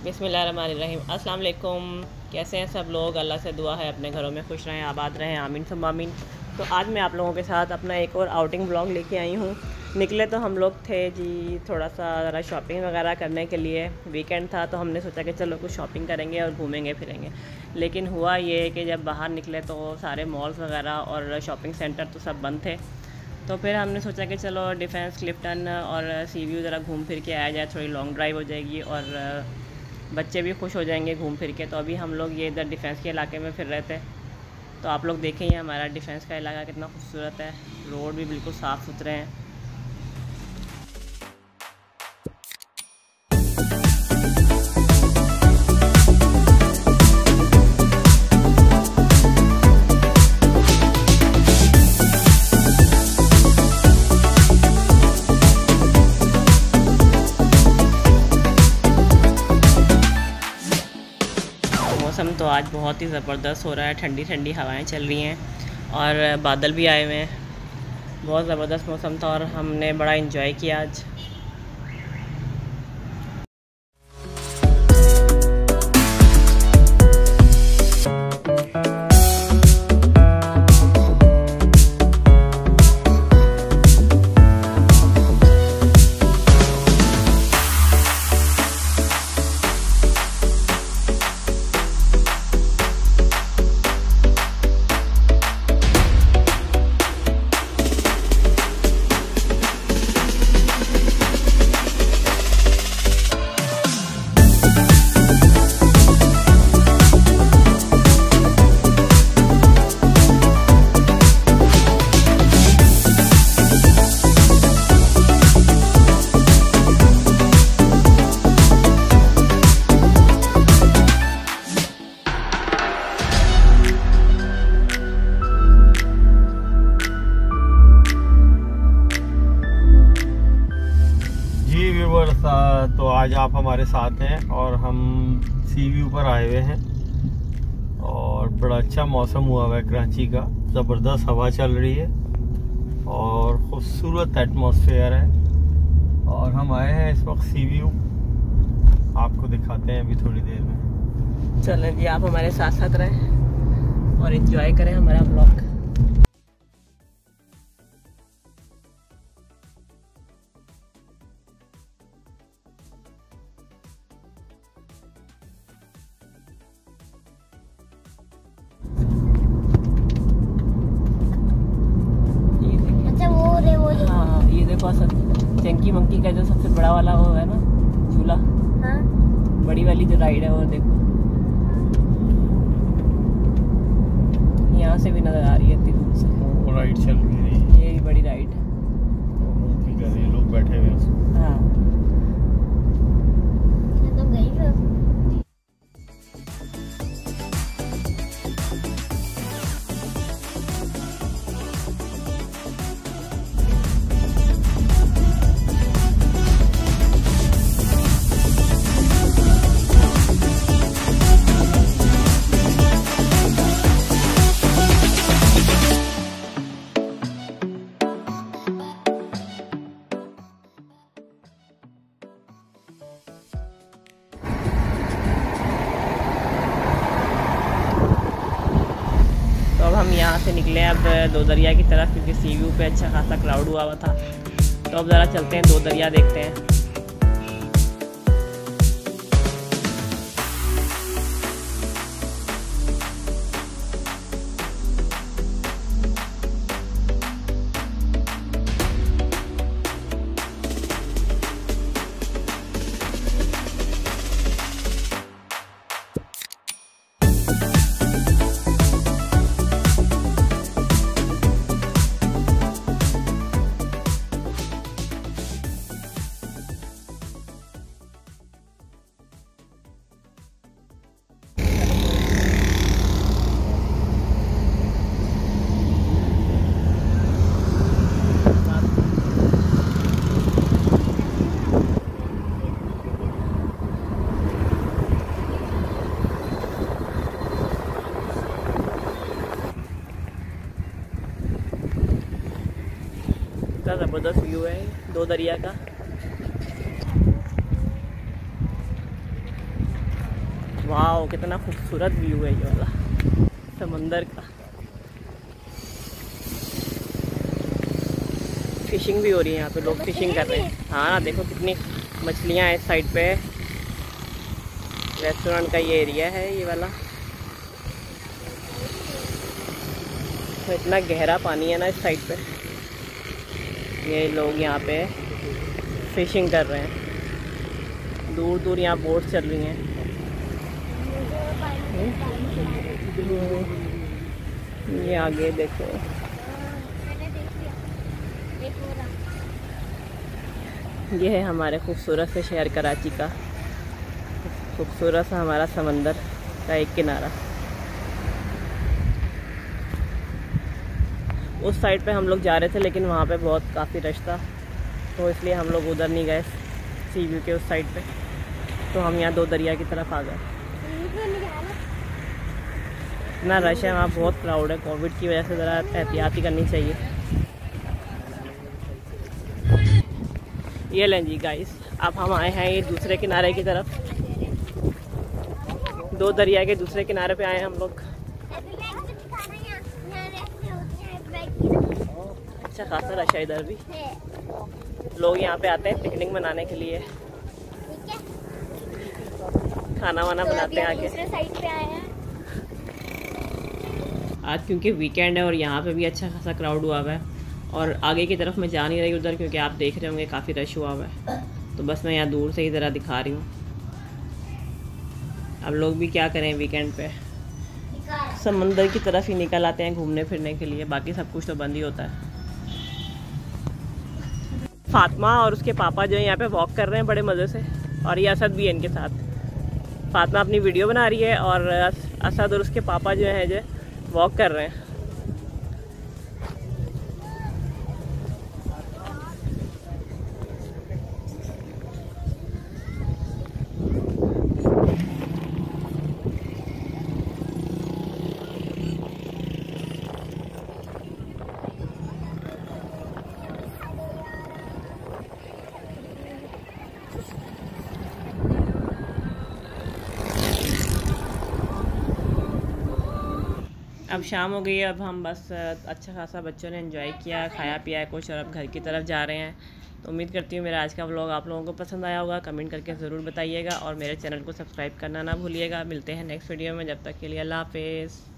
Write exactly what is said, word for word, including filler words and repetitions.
बिस्मिल्लाहिर्रहमानिर्रहीम। अस्सलाम वालेकुम। कैसे हैं सब लोग? अल्लाह से दुआ है अपने घरों में खुश रहें, आबाद रहें, आमीन सुम्मा आमीन। तो आज मैं आप लोगों के साथ अपना एक और आउटिंग ब्लॉग लेके आई हूँ। निकले तो हम लोग थे जी थोड़ा सा ज़रा शॉपिंग वगैरह करने के लिए। वीकेंड था तो हमने सोचा कि चलो कुछ शॉपिंग करेंगे और घूमेंगे फिरेंगे। लेकिन हुआ ये कि जब बाहर निकले तो सारे मॉल्स वगैरह और शॉपिंग सेंटर तो सब बंद थे। तो फिर हमने सोचा कि चलो डिफेंस, क्लिफ्टन और सी व्यू ज़रा घूम फिर के आया जाए, थोड़ी लॉन्ग ड्राइव हो जाएगी और बच्चे भी खुश हो जाएंगे घूम फिर के। तो अभी हम लोग ये इधर डिफेंस के इलाके में फिर रहे थे। तो आप लोग देखें ही हमारा डिफेंस का इलाका कितना खूबसूरत है, रोड भी बिल्कुल साफ़ सुथरे हैं। मौसम तो आज बहुत ही ज़बरदस्त हो रहा है, ठंडी ठंडी हवाएं चल रही हैं और बादल भी आए हुए हैं। बहुत ज़बरदस्त मौसम था और हमने बड़ा इन्जॉय किया आज। तो आज आप हमारे साथ हैं और हम सी व्यू पर आए हुए हैं और बड़ा अच्छा मौसम हुआ हुआ है कराची का। ज़बरदस्त हवा चल रही है और खूबसूरत एटमॉस्फेयर है और हम आए हैं इस वक्त सी व्यू, आपको दिखाते हैं अभी थोड़ी देर में। चलें जी, आप हमारे साथ साथ रहें और एंजॉय करें हमारा ब्लॉग। हाँ, ये देखो चंकी मंकी का जो सबसे बड़ा वाला वो है ना झूला, हाँ? बड़ी वाली जो राइड है वो देखो, यहाँ से भी नजर आ रही है इतनी दूर से। वो राइड चल रही है, ये बड़ी राइड, लोग बैठे हुए हैं। हाँ तो गई हम यहाँ से निकले अब दो दरिया की तरफ, क्योंकि सी व्यू पे अच्छा खासा क्राउड हुआ हुआ था। तो अब ज़रा चलते हैं, दो दरिया देखते हैं। कितना ज़बरदस्त व्यू है दो दरिया का। वाह कितना खूबसूरत व्यू है ये वाला समंदर का। फिशिंग भी हो रही है यहाँ पे, लोग फिशिंग कर रहे हैं। हाँ देखो कितनी मछलियाँ हैं इस साइड पे। रेस्टोरेंट का ये एरिया है ये वाला। तो इतना गहरा पानी है ना इस साइड पे, ये लोग यहाँ पे फिशिंग कर रहे हैं। दूर दूर यहाँ बोट चल रही हैं। ये आगे देखो, ये है हमारे खूबसूरत से शहर कराची का खूबसूरत सा हमारा समंदर का एक किनारा। उस साइड पे हम लोग जा रहे थे लेकिन वहाँ पे बहुत काफ़ी रश था, तो इसलिए हम लोग उधर नहीं गए सी व्यू के उस साइड पे। तो हम यहाँ दो दरिया की तरफ आ गए। इतना रश है वहाँ, बहुत क्राउड है। कोविड की वजह से ज़रा एहतियात ही करनी चाहिए। ये लें जी गाइस, अब हम आए हैं ये दूसरे किनारे की तरफ। दो दरिया के दूसरे किनारे पे आए हैं हम लोग। अच्छा खासा रश है इधर भी। लोग यहाँ पे आते हैं पिकनिक मनाने के लिए, खाना वाना बनाते हैं आके। साइड पे आए हैं आज क्योंकि वीकेंड है और यहाँ पे भी अच्छा खासा क्राउड हुआ हुआ है। और आगे की तरफ मैं जा नहीं रही उधर, क्योंकि आप देख रहे होंगे काफ़ी रश हुआ हुआ है। तो बस मैं यहाँ दूर से ही ज़रा दिखा रही हूँ। अब लोग भी क्या करें, वीकेंड पे समंदर की तरफ ही निकल आते हैं घूमने फिरने के लिए, बाकी सब कुछ तो बंद ही होता है। फातिमा और उसके पापा जो है यहाँ पे वॉक कर रहे हैं बड़े मज़े से, और ये असद भी है इनके साथ। फातिमा अपनी वीडियो बना रही है और असद और उसके पापा जो है जो वॉक कर रहे हैं। अब शाम हो गई है, अब हम बस अच्छा खासा बच्चों ने एंजॉय किया, खाया पिया है कुछ, और अब घर की तरफ जा रहे हैं। तो उम्मीद करती हूँ मेरा आज का व्लॉग आप लोगों को पसंद आया होगा। कमेंट करके ज़रूर बताइएगा और मेरे चैनल को सब्सक्राइब करना ना भूलिएगा। मिलते हैं नेक्स्ट वीडियो में, जब तक के लिए अल्लाह हाफिज़।